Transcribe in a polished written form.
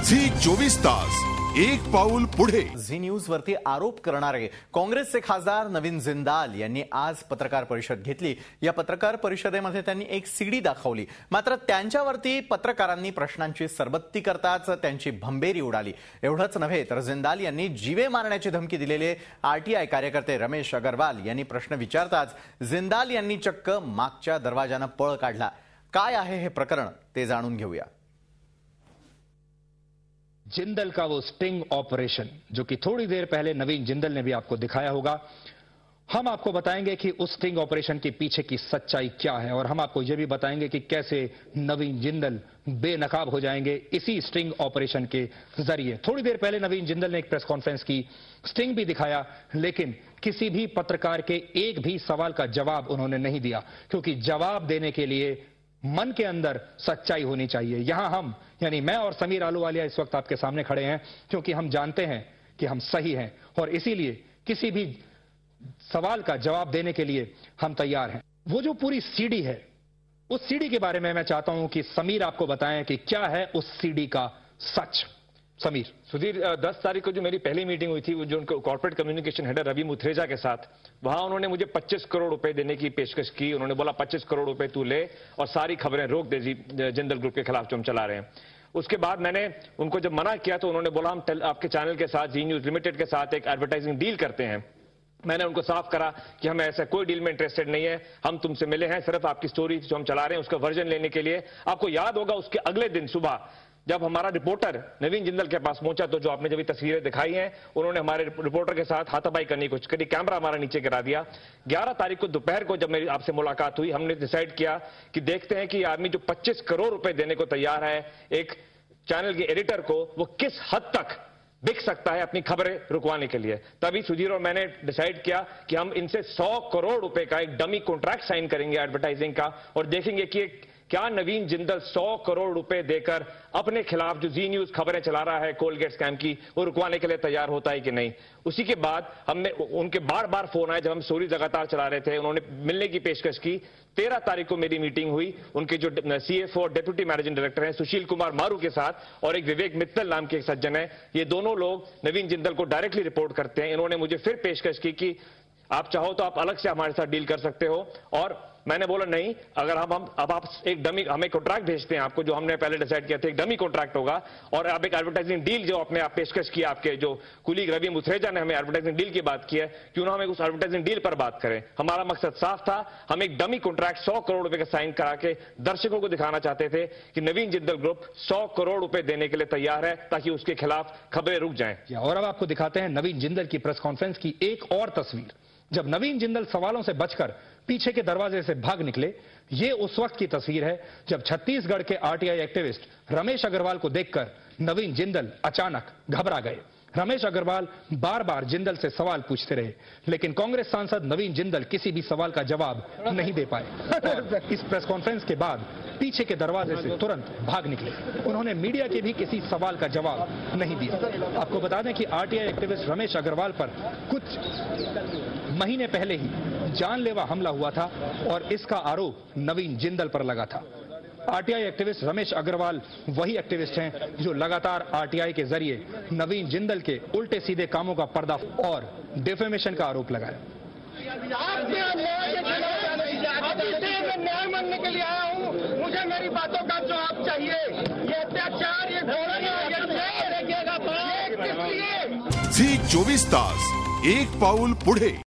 झी 24 तास एक पाऊल पुढे. झी न्यूज वरती आरोप करणारे काँग्रेसचे खासदार नवीन जिंदाल यांनी आज पत्रकार परिषद घेतली. या पत्रकार परिषदेमध्ये त्यांनी एक सीडी दाखवली. मात्र त्यांच्यावरती पत्रकारांनी प्रश्नांची सरबत्ती करताच त्यांची भंबेरी उडाली. एवढंच नव्हे तर जिंदाल यांनी जीवे मारण्याची धमकी दिलेले आरटीआय कार्यकर्ते रमेश अग्रवाल यांनी प्रश्न विचारताच जिंदाल यांनी चक्क मागच्या दरवाजानं पळ काढला. काय आहे हे प्रकरण ते जाणून घेऊया. जिंदल का वो स्टिंग ऑपरेशन जो कि थोड़ी देर पहले नवीन जिंदल ने भी आपको दिखाया होगा, हम आपको बताएंगे कि उस स्टिंग ऑपरेशन के पीछे की सच्चाई क्या है और हम आपको यह भी बताएंगे कि कैसे नवीन जिंदल बेनकाब हो जाएंगे इसी स्टिंग ऑपरेशन के जरिए. थोड़ी देर पहले नवीन जिंदल ने एक प्रेस कॉन्फ्रेंस की, स्टिंग भी दिखाया, लेकिन किसी भी पत्रकार के एक भी सवाल का जवाब उन्होंने नहीं दिया, क्योंकि जवाब देने के लिए मन के अंदर सच्चाई होनी चाहिए. यहां हम यानी मैं और समीर आलूवालिया इस वक्त आपके सामने खड़े हैं क्योंकि हम जानते हैं कि हम सही हैं और इसीलिए किसी भी सवाल का जवाब देने के लिए हम तैयार हैं. वो जो पूरी सीडी है, उस सीडी के बारे में मैं चाहता हूं कि समीर आपको बताएं कि क्या है उस सीडी का सच. समीर. सुधीर, 10 तारीख को जो मेरी पहली मीटिंग हुई थी, वो जो उनको corporate communication head Ravi Muthreja के साथ, वहां उन्होंने मुझे 25 करोड़ रुपए देने की पेशकश की. उन्होंने बोला 25 करोड़ रुपए तू ले और सारी खबरें रोक दे जिंदल ग्रुप के खिलाफ जो हम चला रहे हैं. उसके बाद मैंने उनको जब मना किया तो उन्होंने बोला हम आपके चैनल के साथ, जी न्यूज लिमिटेड के साथ एक एडवर्टाइजिंग डील करते हैं. मैंने उनको साफ करा कि हमें ऐसा कोई डील में इंटरेस्टेड नहीं है, हम तुमसे मिले हैं सिर्फ आपकी स्टोरी जो हम चला रहे हैं उसका वर्जन लेने के लिए. आपको याद होगा उसके अगले दिन सुबह जब हमारा रिपोर्टर नवीन जिंदल के पास पहुंचा तो जो आपने जब तस्वीरें दिखाई हैं, उन्होंने हमारे रिपोर्टर के साथ हाथापाई करने की कोशिश करी, कैमरा हमारा नीचे गिरा दिया. 11 तारीख को दोपहर को जब मेरी आपसे मुलाकात हुई, हमने डिसाइड किया कि देखते हैं कि आदमी जो 25 करोड़ रुपए देने को तैयार है एक चैनल के एडिटर को, वो किस हद तक बिक सकता है अपनी खबरें रुकवाने के लिए. तभी सुधीर और मैंने डिसाइड किया कि हम इनसे 100 करोड़ रुपए का एक डमी कॉन्ट्रैक्ट साइन करेंगे एडवर्टाइजिंग का और देखेंगे कि क्या नवीन जिंदल 100 करोड़ रुपए देकर अपने खिलाफ जो जी न्यूज खबरें चला रहा है कोलगेट स्कैम की, वो रुकवाने के लिए तैयार होता है कि नहीं. उसी के बाद हमने उनके बार बार फोन आए जब हम स्टोरी लगातार चला रहे थे, उन्होंने मिलने की पेशकश की. 13 तारीख को मेरी मीटिंग हुई उनके जो सीएफओ और डेप्यूटी मैनेजिंग डायरेक्टर हैं सुशील कुमार मारू के साथ और एक विवेक मित्तल नाम के एक सज्जन है. ये दोनों लोग नवीन जिंदल को डायरेक्टली रिपोर्ट करते हैं. इन्होंने मुझे फिर पेशकश की कि आप चाहो तो आप अलग से हमारे साथ डील कर सकते हो और मैंने बोला नहीं, अगर अब आप एक डमी हमें कॉन्ट्रैक्ट भेजते हैं आपको, जो हमने पहले डिसाइड किया था एक डमी कॉन्ट्रैक्ट होगा और अब एक एडवर्टाइजिंग डील जो आपने आप पेशकश की, आपके जो कुलीग रवि मुथरेजा ने हमें एडवर्टाइजिंग डील की बात की है, क्यों ना हम उस एडवर्टाइजिंग डील पर बात करें. हमारा मकसद साफ था, हम एक डमी कॉन्ट्रैक्ट 100 करोड़ रुपए का साइन करा के दर्शकों को दिखाना चाहते थे कि नवीन जिंदल ग्रुप 100 करोड़ रुपए देने के लिए तैयार है ताकि उसके खिलाफ खबरें रुक जाएं. और अब आपको दिखाते हैं नवीन जिंदल की प्रेस कॉन्फ्रेंस की एक और तस्वीर, जब नवीन जिंदल सवालों से बचकर पीछे के दरवाजे से भाग निकले. ये उस वक्त की तस्वीर है जब छत्तीसगढ़ के आरटीआई एक्टिविस्ट रमेश अग्रवाल को देखकर नवीन जिंदल अचानक घबरा गए. रमेश अग्रवाल बार बार जिंदल से सवाल पूछते रहे, लेकिन कांग्रेस सांसद नवीन जिंदल किसी भी सवाल का जवाब नहीं दे पाए. इस प्रेस कॉन्फ्रेंस के बाद पीछे के दरवाजे से तुरंत भाग निकले. उन्होंने मीडिया के भी किसी सवाल का जवाब नहीं दिया. आपको बता दें कि आरटीआई एक्टिविस्ट रमेश अग्रवाल पर कुछ महीने पहले ही जानलेवा हमला हुआ था और इसका आरोप नवीन जिंदल पर लगा था. आरटीआई एक्टिविस्ट रमेश अग्रवाल वही एक्टिविस्ट हैं जो लगातार आरटीआई के जरिए नवीन जिंदल के उल्टे सीधे कामों का पर्दा और डिफेमेशन का आरोप लगाया. न्याय मांगने के लिए आया हूँ, मुझे मेरी बातों का जवाब चाहिए. ये अत्याचार, ये झी 24 तास एक पाऊल पुढे.